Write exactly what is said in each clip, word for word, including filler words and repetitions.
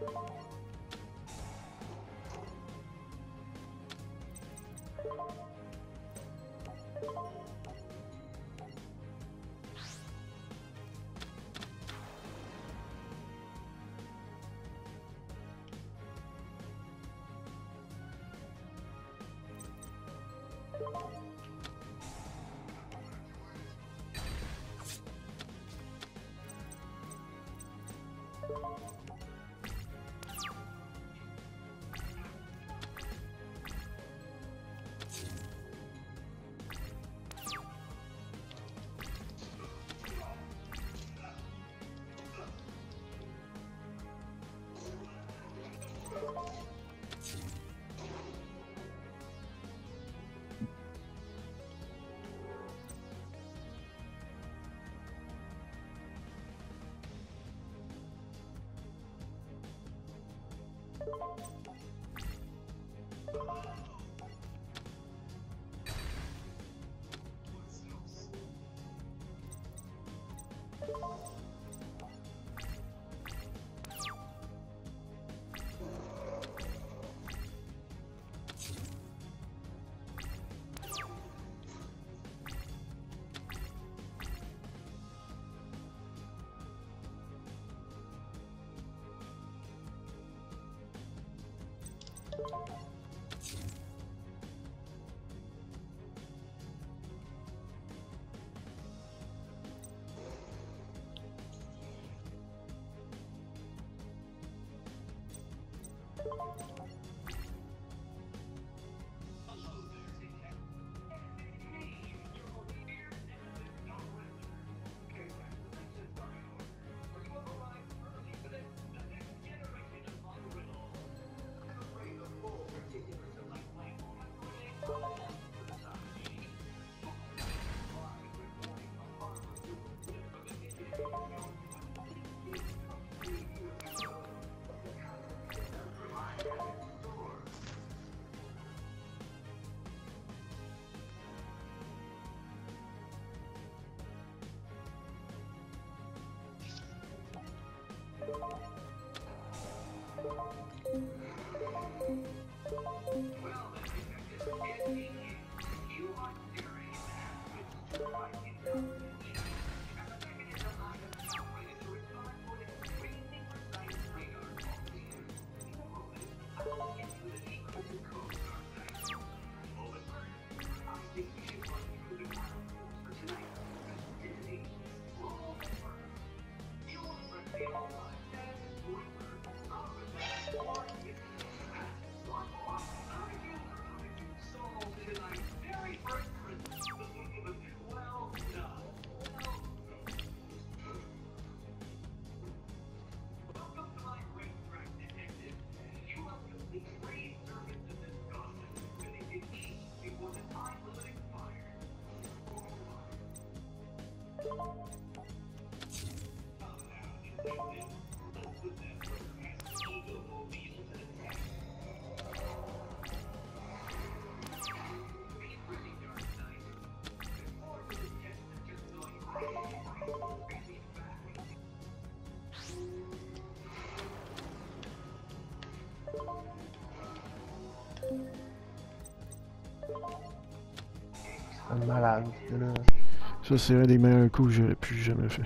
Malade, là. Ça, c'est un des meilleurs coups que j'aurais pu jamais fait.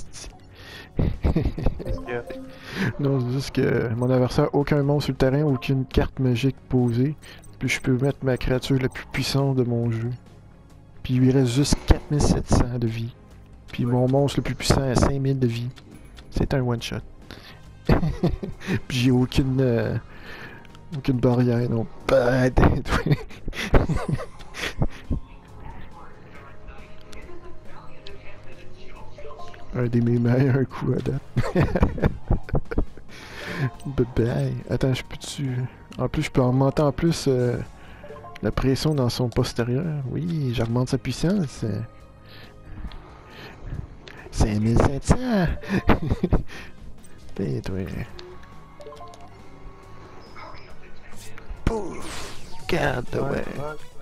Non, c'est juste que mon adversaire a aucun monstre sur le terrain, aucune carte magique posée. Puis je peux mettre ma créature la plus puissante de mon jeu. Puis il lui reste juste quatre mille sept cents de vie. Puis mon monstre le plus puissant a cinq mille de vie. C'est un one-shot. Puis j'ai aucune... Euh, aucune barrière, non. Un des mes meilleurs coups à date. Bye. Attends, je peux-tu... En plus, je peux augmenter en plus euh, la pression dans son postérieur. Oui, j'augmente sa puissance. cinq mille sept cents! T'es toi. Pouf! God, ouais.